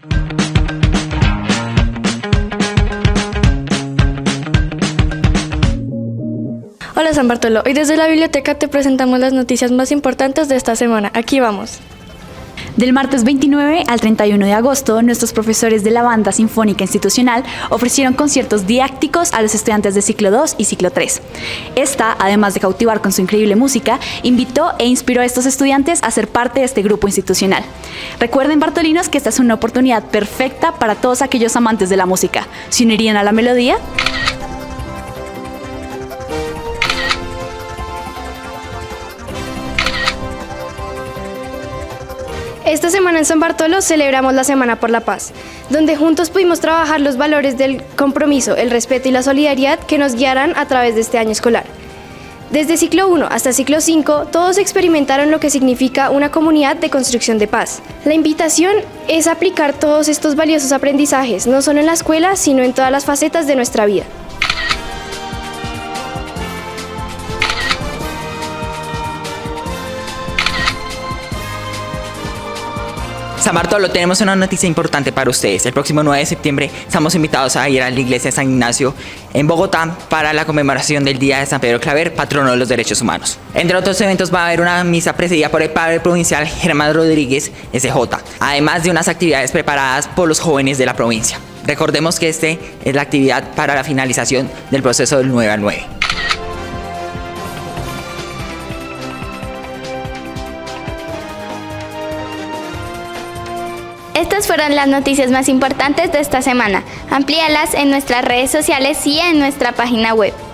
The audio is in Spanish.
Hola San Bartolo, hoy desde la biblioteca te presentamos las noticias más importantes de esta semana. Aquí vamos. Del martes 29 al 31 de agosto, nuestros profesores de la Banda Sinfónica Institucional ofrecieron conciertos didácticos a los estudiantes de ciclo 2 y ciclo 3. Esta, además de cautivar con su increíble música, invitó e inspiró a estos estudiantes a ser parte de este grupo institucional. Recuerden, bartolinos, que esta es una oportunidad perfecta para todos aquellos amantes de la música. ¿Se unirían a la melodía? Esta semana en San Bartolo celebramos la Semana por la Paz, donde juntos pudimos trabajar los valores del compromiso, el respeto y la solidaridad que nos guiarán a través de este año escolar. Desde ciclo 1 hasta ciclo 5, todos experimentaron lo que significa una comunidad de construcción de paz. La invitación es aplicar todos estos valiosos aprendizajes, no solo en la escuela, sino en todas las facetas de nuestra vida. San Bartolo, tenemos una noticia importante para ustedes. El próximo 9 de septiembre estamos invitados a ir a la iglesia de San Ignacio en Bogotá para la conmemoración del Día de San Pedro Claver, patrono de los derechos humanos. Entre otros eventos va a haber una misa presidida por el padre provincial Germán Rodríguez, SJ, además de unas actividades preparadas por los jóvenes de la provincia. Recordemos que esta es la actividad para la finalización del proceso del 9 al 9. Estas fueron las noticias más importantes de esta semana. Amplíalas en nuestras redes sociales y en nuestra página web.